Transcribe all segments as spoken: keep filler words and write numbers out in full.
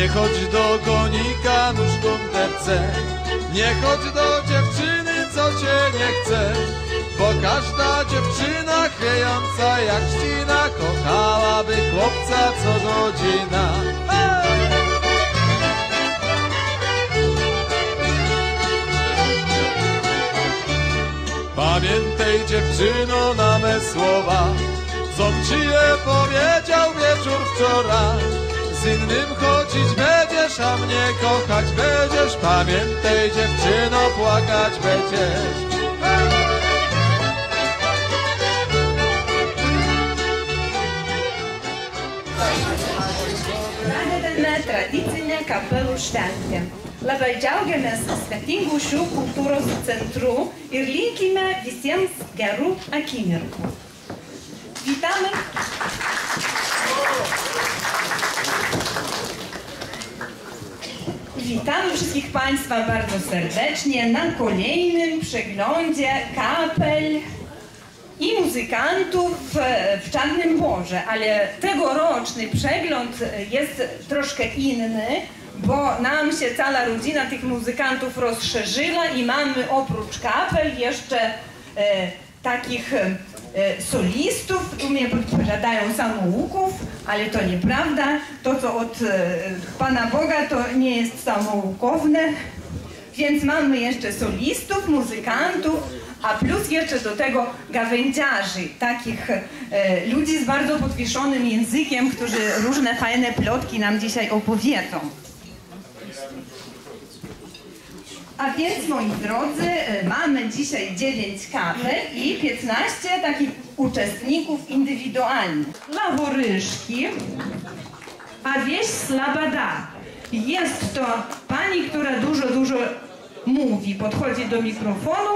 Nie chodź do konika nóżką terce, nie chodź do dziewczyny, co cię nie chce, bo każda dziewczyna chwiejąca jak ścina kochałaby chłopca co godzina. Hey! Pamiętaj dziewczyno na me słowa, co ci je powiedział wieczór wczoraj. Z innym chodzić będziesz, a mnie kochać będziesz. Pamiętaj dziewczyno, płakać będziesz. Pradedame tradicinę kapelų šventę. Labai džiaugiamės svetingų šių kultūros centrų ir linkime visiems gerų akimirkų. Witamy! Witamy wszystkich Państwa bardzo serdecznie na kolejnym przeglądzie kapel i muzykantów w Czarnym Borze, ale tegoroczny przegląd jest troszkę inny, bo nam się cała rodzina tych muzykantów rozszerzyła i mamy oprócz kapel jeszcze e, takich e, solistów. Tu mnie podpowiadają samouków, ale to nieprawda. To, co od e, Pana Boga, to nie jest samoukowne. Więc mamy jeszcze solistów, muzykantów, a plus jeszcze do tego gawędziarzy, takich e, ludzi z bardzo podwieszonym językiem, którzy różne fajne plotki nam dzisiaj opowiedzą. A więc, moi drodzy, mamy dzisiaj dziewięć kapel i piętnaście takich uczestników indywidualnych. Laworyżki, a wieś Slabada. Jest to pani, która dużo, dużo mówi. Podchodzi do mikrofonu.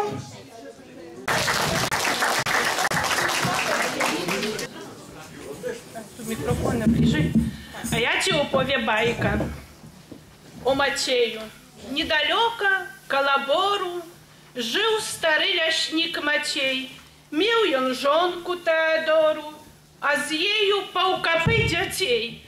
Микрофон наближи. А я тебе опове байка о Матею. Недалеко, колобору, жил старый ляшник Матей. Мил ён жонку Теодору, а з ею паукапы дзяцей.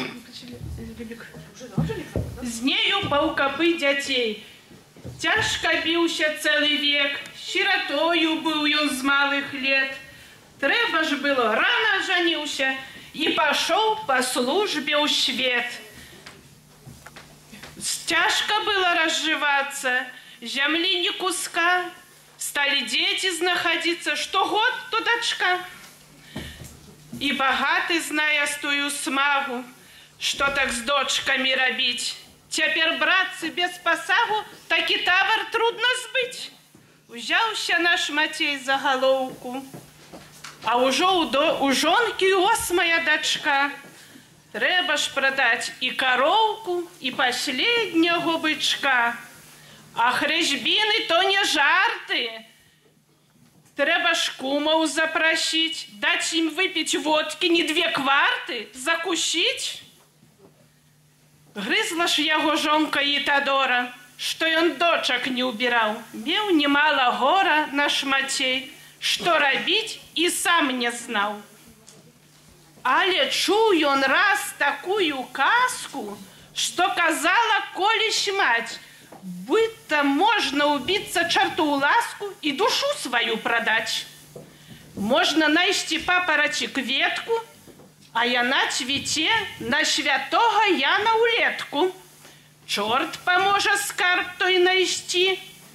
З нею паукапы дзяцей. Цяжка біўся цэлы век, сіратою быў ён з малых лет. Трэба ж было, рано жаніўся і пашоў па службе ў свет. Тяжко было разживаться, земли ни куска, стали дети знаходиться, что год, то дочка. И богатый, зная стую смагу, что так с дочками робить. Теперь, братцы, без посагу, так и тавар трудно сбыть. Узяўся наш Матей за головку, а уже у, до, у жонки осмая дочка. Трэба ж продать и коровку, и последнего бычка. А хрежбины то не жарты. Трэба ж кумаў запросить, дать им выпить водки не две кварты, закусить. Грызла ж яго жонка Ітадора, что ён дочак не убирал. Меў немало гора наш Матей, что робить и сам не знал. Але чуў ён раз такую казку, что казала колись мать, будто можно убиться черту у ласку и душу свою продать. Можно найсти папоротик ветку, а яна цвіце на святого Яна улетку. Чорт поможа скарб той найсти.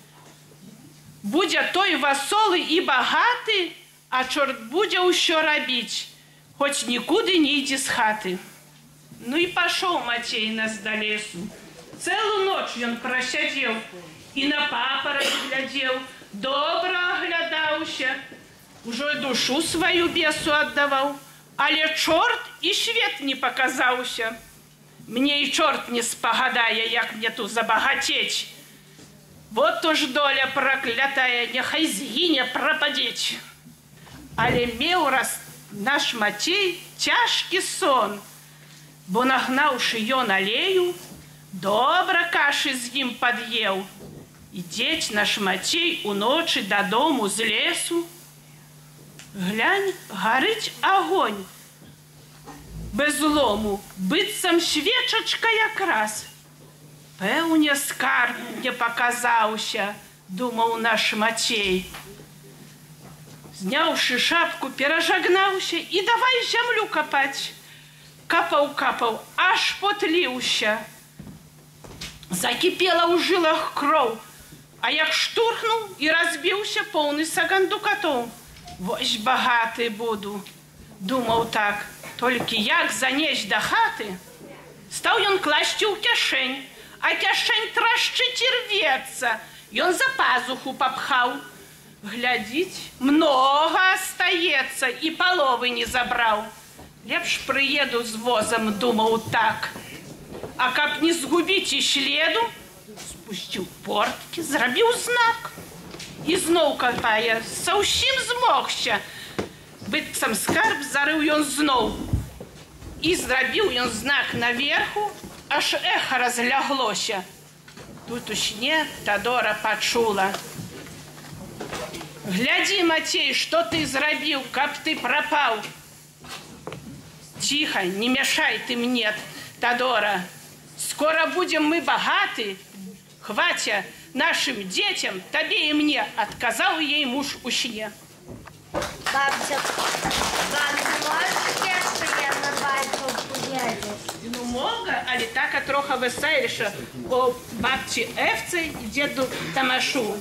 Будзе той васолы и богаты, а чорт будзе ўсё рабіць. Хоть никуда не иди с хаты. Ну и пошел Матей нас до лесу. Целую ночь он просидел и на папороть глядел, добро оглядался, уже душу свою бесу отдавал, але чорт и свет не показался. Мне и чорт не спогадая, як мне ту забогатеть. Вот уж доля проклятая, нехай згине пропадеть. Але меў раз наш Матей цяжкі сон, бо нагнаўшы ён алею, добра кашы з ім пад'еў. Ідзець наш Матей уночы дадому з лесу. Глянь, гарыць агонь. без лому, быццам свечачка якраз. Пэўне, скарб мне паказаўся, думаў наш Мацей. Зняўшы шапку, перажагнаўся і давай зямлю капаць. Капаў-капаў, аж потліўся. Закіпела ў жылах кроў, а як штурхнуў і разбіўся поўны саган дукатоў. Вось багаты буду, думаў так, толькі як занесць да хаты. Стаў ён класці ў кішэнь, а кішэнь трашчыць і рвецца. Ён за пазуху папхаў. Глядзіць, многа астаецца, і паловы не забраў. Лепш прыеду з возам, думаў так. А каб не згубіць і следу, спусціў порткі, зрабіў знак. І зноў капае, зусім змогся. Быццам скарб зарыў ён зноў. І зрабіў ён знак наверху, аж эха разляглося. Тут у сне Тадора пачула. Глядзі, Мацей, што ты зрабіў, каб ты прапаў. Тихо, не мешай ты мне, Тадора. Скоро будем мы богаты. Хватя нашим детям, тебе и мне, отказал ей муж у сне. Бабця, вам можете, що я на батьку поїду? Ну, мога, але така трохи веселіше о бабці Евці і діду Тамашу.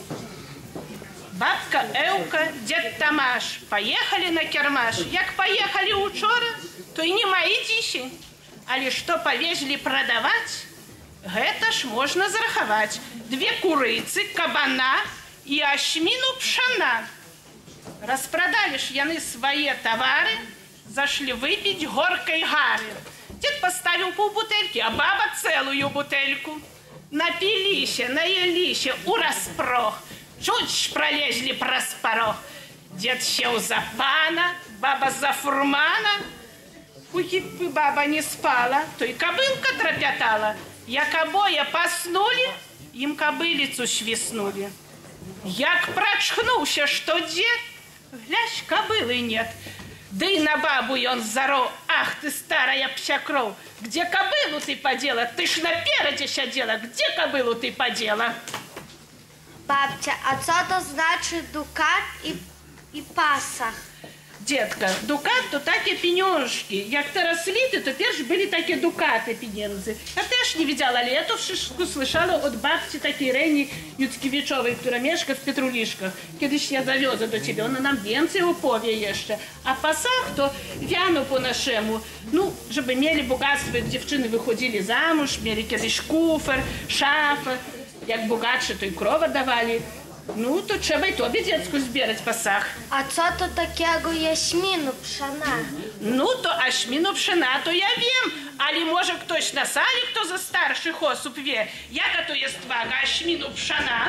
Бабка Евка, дед Тамаш поехали на кермаш. Як поехали учора, то и нема и діся. Але что повезли продавать, гэта ж можно зараховать. Две курыцы, кабана и ашмину пшана. Распродали ж яны свои товары, зашли выпить горкой гары. Дед поставил полбутельки, а баба целую бутельку. Напилися, наелися, ураспрох. Чуть ж пролезли праз порог. Дед сел за пана, баба за фурмана. Уки бы баба не спала, то и кобылка тропятала. Як обоє поснули, им кобылицу свистнули. Як прочхнулся, что дед, глядь, кобылы нет. Да и на бабу он зарол. Ах ты, старая псякров, где кобылу ты подела? Ты ж напереди сидела, где кобылу ты подела? Бабця, а що то значить дукат і, і пасах? Детка, дукат то такі пенюшки. Як то росли, то теж были такі дукаты пенензы. А ты ж не видела, але эту шишку слышала от бабці такой Рені Юцкевичовой, która mieszka w Petruliszkach. Kiedyś ja zawiozę do ciebie, ona nam więcej opowie jeszcze. A pasach to wiano po naszemu. No, żeby mieli bogactwo, jak dziewczyny wychodzili zamуж, mieli kiedyś kufer, szafę. Jak bogatsze, to i krowę dawali. Ну, то trzeba i tobie dziecku zbierać pasach. А що то такого яшміну пшана? Ну, то ашміну пшена, то я wiem, але може хтось на салі, хто за старших осіб wie, яка то є вага ашміну пшана?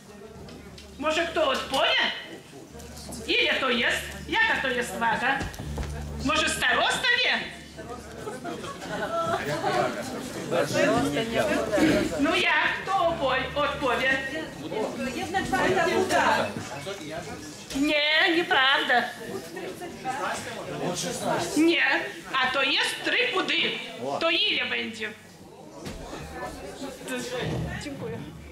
Може хто odpowie? Ile to jest? Jaka to jest waga? Może starosta wie? No jak? Kto odpowie? Jedna czwarta buda. Nie, nieprawda. Nie, a to jest trzy pudy. To ile będzie? Dziękuję.